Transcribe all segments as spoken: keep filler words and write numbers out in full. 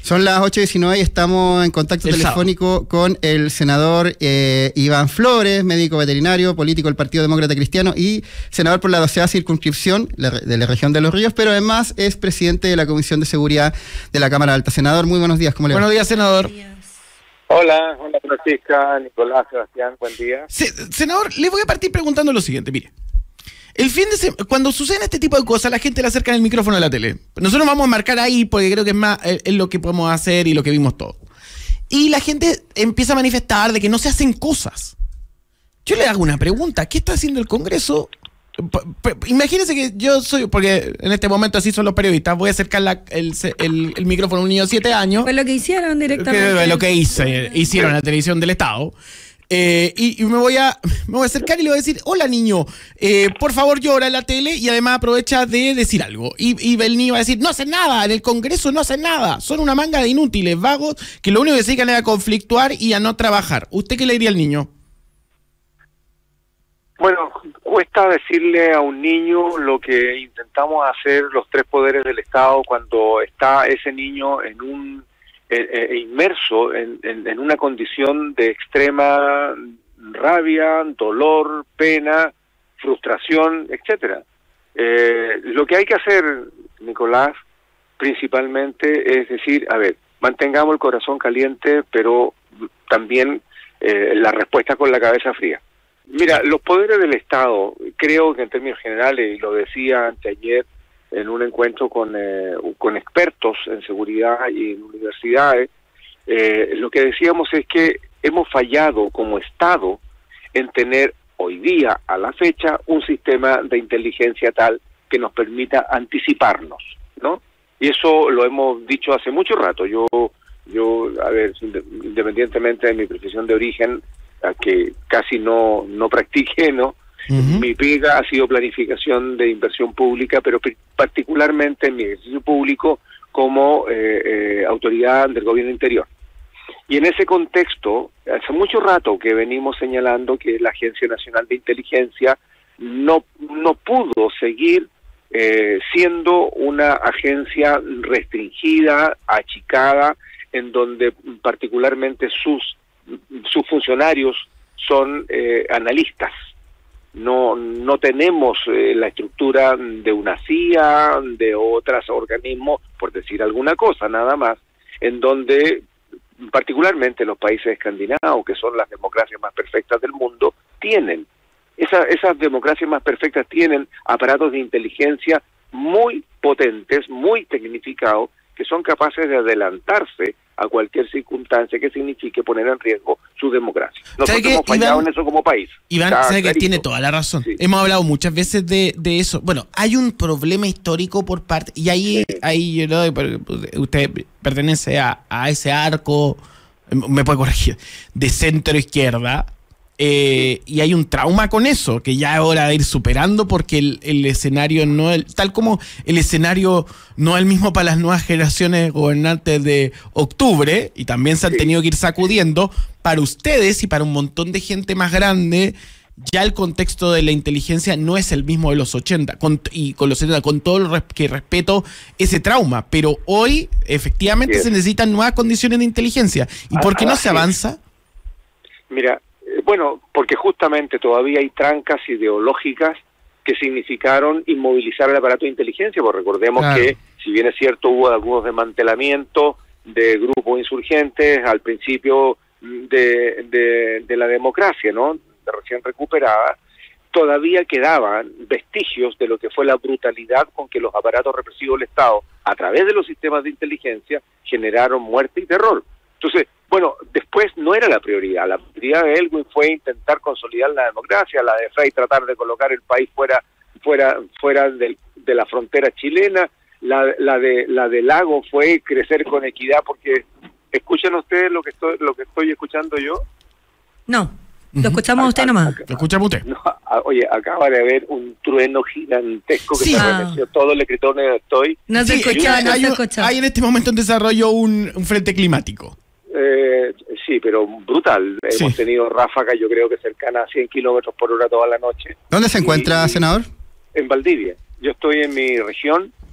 Son las ocho y diecinueve y estamos en contacto el telefónico sábado. con el senador eh, Iván Flores, médico veterinario, político del Partido Demócrata Cristiano y senador por la doceava circunscripción de la región de Los Ríos, pero además es presidente de la Comisión de Seguridad de la Cámara Alta. Senador, muy buenos días, ¿cómo le va? Buenos días, senador. Hola, hola Francisca, Nicolás, Sebastián, buen día. Se, senador, le voy a partir preguntando lo siguiente, mire. El fin de semana, cuando suceden este tipo de cosas, la gente le acerca el micrófono a la tele. Nosotros vamos a marcar ahí porque creo que es más es, es lo que podemos hacer y lo que vimos todos. Y la gente empieza a manifestar de que no se hacen cosas. Yo le hago una pregunta, ¿qué está haciendo el Congreso? Imagínense que yo soy, porque en este momento así son los periodistas, voy a acercar la, el, el, el micrófono a un niño de siete años. Pues lo que hicieron directamente. Que, lo que hice, hicieron en la televisión del Estado. Eh, y, y me voy a me voy a acercar y le voy a decir, hola niño, eh, por favor llora en la tele y además aprovecha de decir algo. Y, y el niño va a decir, no hacen nada, en el Congreso no hacen nada, son una manga de inútiles, vagos, que lo único que se dedican es a conflictuar y a no trabajar. ¿Usted qué le diría al niño? Bueno, cuesta decirle a un niño lo que intentamos hacer los tres poderes del Estado cuando está ese niño en un eh, eh, inmerso en, en, en una condición de extrema rabia, dolor, pena, frustración, etcétera. Eh, lo que hay que hacer, Nicolás, principalmente es decir, a ver, mantengamos el corazón caliente, pero también eh, la respuesta con la cabeza fría. Mira, los poderes del Estado, creo que en términos generales, y lo decía anteayer en un encuentro con eh, con expertos en seguridad y en universidades, eh, lo que decíamos es que hemos fallado como Estado en tener hoy día, a la fecha, un sistema de inteligencia tal que nos permita anticiparnos, ¿no? Y eso lo hemos dicho hace mucho rato. Yo, yo a ver, independientemente de mi profesión de origen, a que casi no no practiqué, ¿no? Uh-huh. Mi pega ha sido planificación de inversión pública, pero particularmente en mi ejercicio público como eh, eh, autoridad del gobierno interior. Y en ese contexto, hace mucho rato que venimos señalando que la Agencia Nacional de Inteligencia no, no pudo seguir eh, siendo una agencia restringida, achicada, en donde particularmente sus sus funcionarios son eh, analistas. No no tenemos eh, la estructura de una C I A, de otros organismos, por decir alguna cosa, nada más, en donde particularmente los países escandinavos, que son las democracias más perfectas del mundo, tienen, esa, esas democracias más perfectas tienen aparatos de inteligencia muy potentes, muy tecnificados, que son capaces de adelantarse a cualquier circunstancia que signifique poner en riesgo su democracia. Nosotros hemos fallado Iván, en eso como país. Iván, sabe que tiene toda la razón. Sí. Hemos hablado muchas veces de, de eso. Bueno, hay un problema histórico por parte, y ahí, sí. ahí yo lo doy, usted pertenece a, a ese arco, me puede corregir, de centro izquierda, eh, y hay un trauma con eso, que ya es hora de ir superando porque el, el escenario no es, tal como el escenario no es el mismo para las nuevas generaciones gobernantes de octubre, y también se han tenido que ir sacudiendo, para ustedes y para un montón de gente más grande, ya el contexto de la inteligencia no es el mismo de los ochenta, con, y con los setenta, con todo lo res, que respeto ese trauma, pero hoy efectivamente sí. se necesitan nuevas condiciones de inteligencia. ¿Y por qué no se avanza? Mira, bueno, porque justamente todavía hay trancas ideológicas que significaron inmovilizar el aparato de inteligencia, porque recordemos claro. que, si bien es cierto, hubo algunos desmantelamientos de grupos insurgentes al principio de, de, de la democracia, ¿no?, de recién recuperada, todavía quedaban vestigios de lo que fue la brutalidad con que los aparatos represivos del Estado, a través de los sistemas de inteligencia, generaron muerte y terror. Entonces, bueno, después no era la prioridad. La prioridad de Elwin fue intentar consolidar la democracia, la de Frei tratar de colocar el país fuera fuera fuera de, de la frontera chilena, la, la de la de Lago fue crecer con equidad, porque ¿escuchan ustedes lo que estoy lo que estoy escuchando yo? No, lo escuchamos a usted nomás. Lo escuchamos usted. No, a, oye, acaba de haber un trueno gigantesco que sí. se ah. remeció todo el escritorio donde estoy. No se sí, escuchaba, hay, no hay, se escuchaba. Hay en este momento en desarrollo un, un frente climático. Eh, sí, pero brutal. Sí. Hemos tenido ráfagas, yo creo que cercanas a cien kilómetros por hora toda la noche. ¿Dónde se encuentra, y, senador? En Valdivia. Yo estoy en mi región,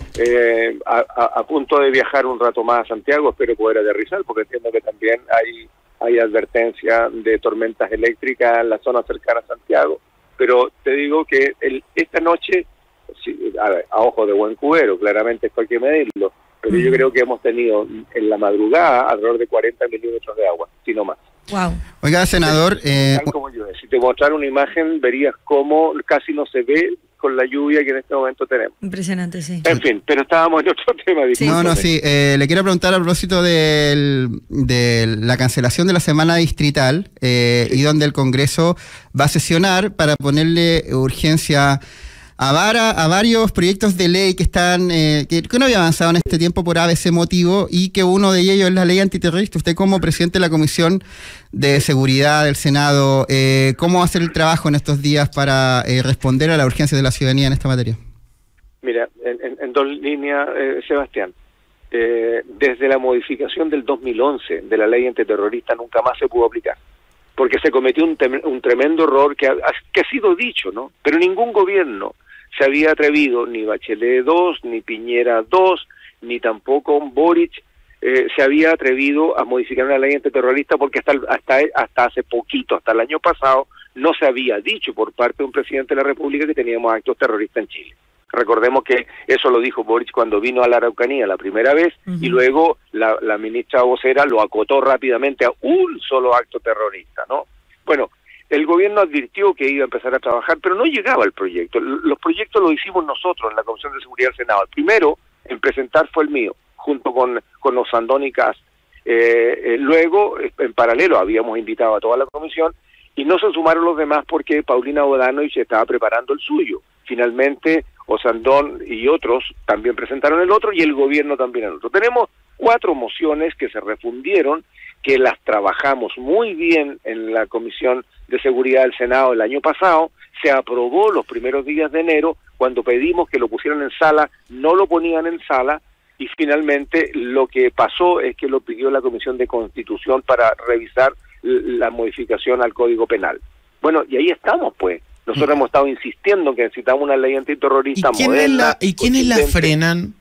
eh, a, a, a punto de viajar un rato más a Santiago, espero poder aterrizar, porque entiendo que también hay, hay advertencia de tormentas eléctricas en la zona cercana a Santiago, pero te digo que el, esta noche, sí, a, ver, a ojo de buen cubero, claramente esto hay que medirlo, pero yo creo que hemos tenido en la madrugada alrededor de cuarenta milímetros de agua, si no más. Wow. Oiga, senador, eh, Tal como yo, si te mostrara una imagen verías cómo casi no se ve con la lluvia que en este momento tenemos. Impresionante, sí. En fin, pero estábamos en otro tema. No, no, sí. Eh, le quiero preguntar a propósito del, de la cancelación de la semana distrital eh, sí. y donde el Congreso va a sesionar para ponerle urgencia a, vara, a varios proyectos de ley que están eh, que, que no había avanzado en este tiempo por A B C motivo, y que uno de ellos es la ley antiterrorista. Usted, como presidente de la Comisión de Seguridad del Senado, eh, ¿cómo va a ser el trabajo en estos días para eh, responder a la urgencia de la ciudadanía en esta materia? Mira, en, en, en dos líneas, eh, Sebastián. Eh, desde la modificación del dos mil once de la ley antiterrorista nunca más se pudo aplicar, porque se cometió un, un tremendo error que ha, que ha sido dicho, ¿no? Pero ningún gobierno se había atrevido, ni Bachelet dos, ni Piñera dos, ni tampoco Boric, eh, se había atrevido a modificar una ley antiterrorista, porque hasta, hasta, hasta hace poquito, hasta el año pasado, no se había dicho por parte de un presidente de la República que teníamos actos terroristas en Chile. Recordemos que eso lo dijo Boric cuando vino a la Araucanía la primera vez, uh-huh. y luego la, la ministra vocera lo acotó rápidamente a un solo acto terrorista, ¿no? Bueno, el gobierno advirtió que iba a empezar a trabajar, pero no llegaba el proyecto. Los proyectos los hicimos nosotros en la Comisión de Seguridad del Senado. El primero en presentar fue el mío, junto con, con Osandón y Cast. Eh, eh, luego, en paralelo, habíamos invitado a toda la comisión, y no se sumaron los demás porque Paulina Bodanovich estaba preparando el suyo. Finalmente, Osandón y otros también presentaron el otro, y el gobierno también el otro. Tenemos cuatro mociones que se refundieron, que las trabajamos muy bien en la Comisión de Seguridad del Senado el año pasado. Se aprobó los primeros días de enero. Cuando pedimos que lo pusieran en sala, no lo ponían en sala, y finalmente lo que pasó es que lo pidió la Comisión de Constitución para revisar la modificación al Código Penal. Bueno, y ahí estamos, pues. Nosotros mm. hemos estado insistiendo en que necesitamos una ley antiterrorista ¿Y moderna. La, ¿Y quiénes la frenan?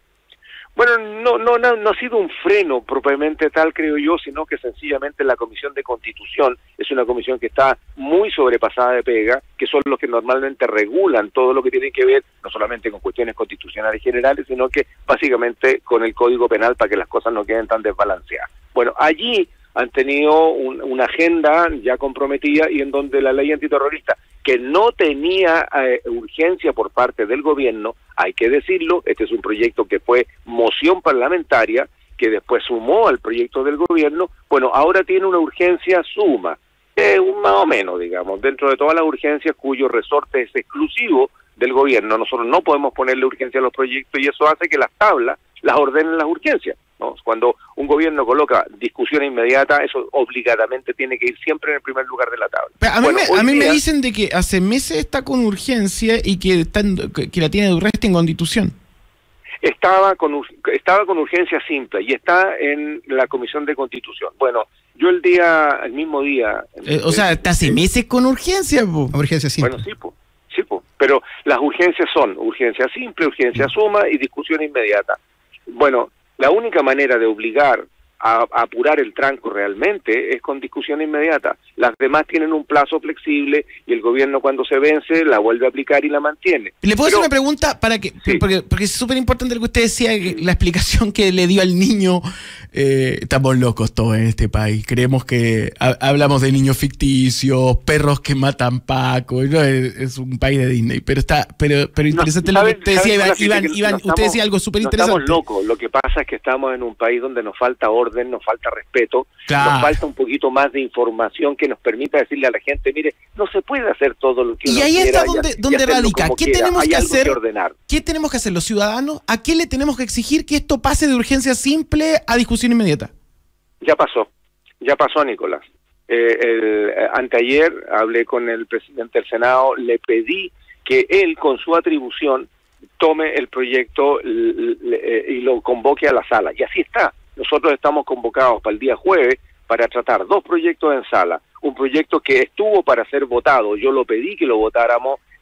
Bueno, no, no, no, no ha sido un freno propiamente tal, creo yo, sino que sencillamente la Comisión de Constitución es una comisión que está muy sobrepasada de pega, que son los que normalmente regulan todo lo que tiene que ver, no solamente con cuestiones constitucionales generales, sino que básicamente con el Código Penal, para que las cosas no queden tan desbalanceadas. Bueno, allí han tenido un, una agenda ya comprometida, y en donde la ley antiterrorista, que no tenía eh, urgencia por parte del gobierno, hay que decirlo, este es un proyecto que fue moción parlamentaria, que después sumó al proyecto del gobierno, bueno, ahora tiene una urgencia suma, eh, más o menos, digamos, dentro de todas las urgencias cuyo resorte es exclusivo del gobierno. Nosotros no podemos ponerle urgencia a los proyectos, y eso hace que las tablas las ordenen las urgencias, ¿no? Cuando un gobierno coloca discusión inmediata, eso obligadamente tiene que ir siempre en el primer lugar de la tabla. Pero a mí, bueno, me, a mí día, me dicen de que hace meses está con urgencia y que, está en, que la tiene de urgencia en Constitución. Estaba con, estaba con urgencia simple y está en la Comisión de Constitución. Bueno, yo el día, el mismo día... Eh, o sea, está hace meses con urgencia, po. Urgencia simple. Bueno, sí, po. Sí, po. Pero las urgencias son urgencia simple, urgencia suma y discusión inmediata. Bueno, la única manera de obligar a, a apurar el tranco realmente es con discusión inmediata. Las demás tienen un plazo flexible, y el gobierno, cuando se vence, la vuelve a aplicar y la mantiene. ¿Le puedo Pero, hacer una pregunta? para que sí. porque, porque es súper importante lo que usted decía, la explicación que le dio al niño. Eh, estamos locos todos en este país. Creemos que ha, hablamos de niños ficticios, perros que matan Paco, ¿no? es, es un país de Disney. Pero está pero pero interesante no, ¿saben, lo que usted decía, Iván. Iván, Iván no usted estamos, decía algo súper interesante. No estamos locos. Lo que pasa es que estamos en un país donde nos falta orden, nos falta respeto, claro. Nos falta un poquito más de información que nos permita decirle a la gente, mire, no se puede hacer todo lo que uno quiera. Y ahí está donde, y, donde y radica. ¿Qué quiera. tenemos Hay que hacer? Que ordenar. ¿Qué tenemos que hacer los ciudadanos? ¿A qué le tenemos que exigir que esto pase de urgencia simple a discusión inmediata? Ya pasó, ya pasó, Nicolás. Eh, el, eh, anteayer hablé con el presidente del Senado, le pedí que él, con su atribución, tome el proyecto l, l, y lo convoque a la sala. Y así está. Nosotros estamos convocados para el día jueves para tratar dos proyectos en sala. Un proyecto que estuvo para ser votado, yo lo pedí que lo votáramos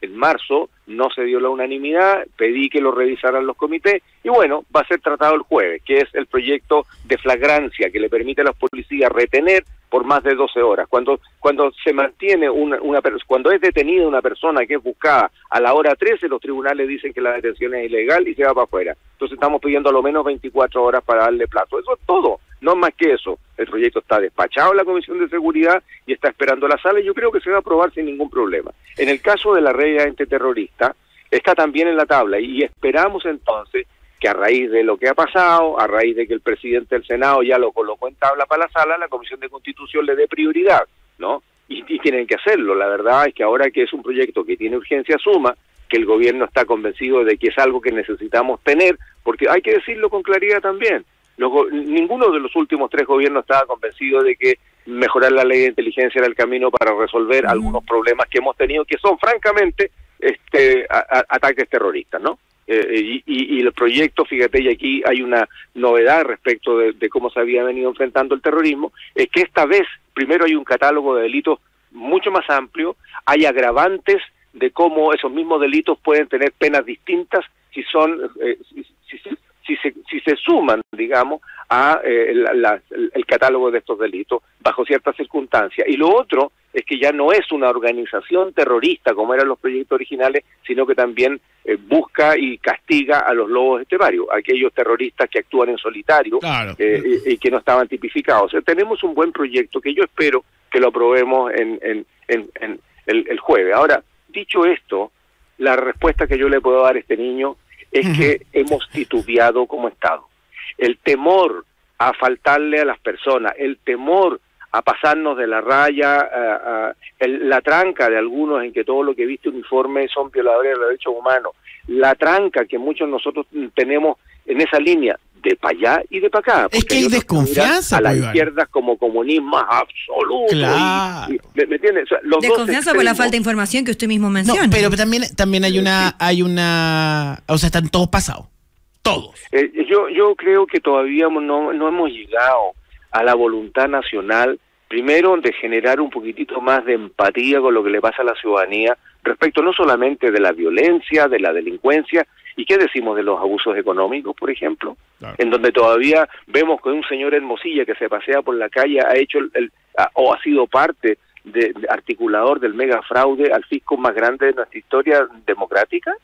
en marzo, no se dio la unanimidad, pedí que lo revisaran los comités, y bueno, va a ser tratado el jueves, que es el proyecto de flagrancia que le permite a los policías retener por más de doce horas. Cuando cuando se mantiene una, una cuando es detenida una persona que es buscada a la hora trece, los tribunales dicen que la detención es ilegal y se va para afuera. Entonces estamos pidiendo a lo menos veinticuatro horas para darle plazo. Eso es todo, no más que eso. El proyecto está despachado en la Comisión de Seguridad y está esperando la sala, y yo creo que se va a aprobar sin ningún problema. En el caso de la red antiterrorista, está también en la tabla, y esperamos entonces que a raíz de lo que ha pasado, a raíz de que el presidente del Senado ya lo colocó en tabla para la sala, la Comisión de Constitución le dé prioridad, ¿no? Y, y tienen que hacerlo. La verdad es que ahora que es un proyecto que tiene urgencia suma, que el gobierno está convencido de que es algo que necesitamos tener, porque hay que decirlo con claridad también, los, ninguno de los últimos tres gobiernos estaba convencido de que mejorar la ley de inteligencia era el camino para resolver uh-huh. algunos problemas que hemos tenido, que son francamente este a, a, ataques terroristas, ¿no? Eh, y, y, y el proyecto, fíjate, y aquí hay una novedad respecto de, de cómo se había venido enfrentando el terrorismo, es que esta vez, primero hay un catálogo de delitos mucho más amplio, hay agravantes de cómo esos mismos delitos pueden tener penas distintas si son, eh, si, si, si, si, se, si se suman, digamos, a eh, la, la, el catálogo de estos delitos bajo ciertas circunstancias. Y lo otro es que ya no es una organización terrorista como eran los proyectos originales, sino que también eh, busca y castiga a los lobos esteparios, aquellos terroristas que actúan en solitario, claro. eh, y, y que no estaban tipificados. O sea, tenemos un buen proyecto que yo espero que lo aprobemos en, en, en, en el, el jueves. Ahora, dicho esto, la respuesta que yo le puedo dar a este niño es uh-huh. que hemos titubeado como Estado. El temor a faltarle a las personas, el temor a pasarnos de la raya, a, a, el, la tranca de algunos en que todo lo que viste uniforme son violadores de los derechos humanos, la tranca que muchos de nosotros tenemos en esa línea, de para allá y de para acá. Es que hay desconfianza. A las izquierdas como comunismo absoluto. Claro. Y, y, ¿me, ¿me entiendes? O sea, los desconfianza dos por la falta de información que usted mismo menciona. No, pero también, también hay una, hay una, o sea, están todos pasados. Todos. Eh, yo, yo creo que todavía no, no hemos llegado a la voluntad nacional, primero de generar un poquitito más de empatía con lo que le pasa a la ciudadanía respecto no solamente de la violencia, de la delincuencia, y qué decimos de los abusos económicos, por ejemplo, claro. en donde todavía vemos que un señor Hermosilla que se pasea por la calle ha hecho el, el a, o ha sido parte de, de articulador del mega fraude al fisco más grande de nuestra historia democrática.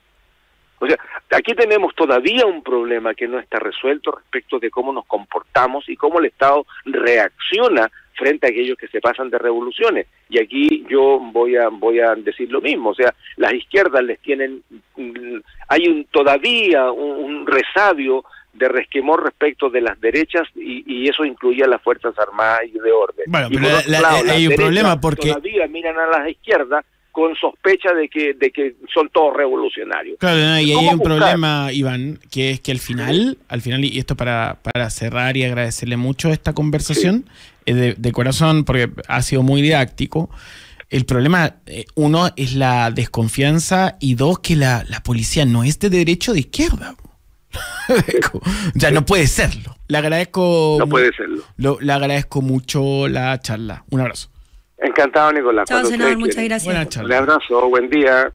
O sea, aquí tenemos todavía un problema que no está resuelto respecto de cómo nos comportamos y cómo el Estado reacciona frente a aquellos que se pasan de revoluciones. Y aquí yo voy a voy a decir lo mismo, o sea, las izquierdas les tienen, hay un todavía un, un resabio de resquemor respecto de las derechas, y, y eso incluye a las Fuerzas Armadas y de orden. Bueno, pero la, la, lado, hay un problema porque todavía miran a las izquierdas con sospecha de que de que son todos revolucionarios. Claro, no, y ahí hay un buscar? problema, Iván, que es que al final, al final, y esto para, para cerrar y agradecerle mucho esta conversación, sí. eh, de, de corazón, porque ha sido muy didáctico. El problema, eh, uno, es la desconfianza, y dos, que la, la policía no es de derecha o de izquierda. O sea, no puede serlo. Le agradezco. No puede serlo. Lo, le agradezco mucho la charla. Un abrazo. Encantado, Nicolás. Chao, senador, muchas gracias. Buena charla. Un abrazo, buen día.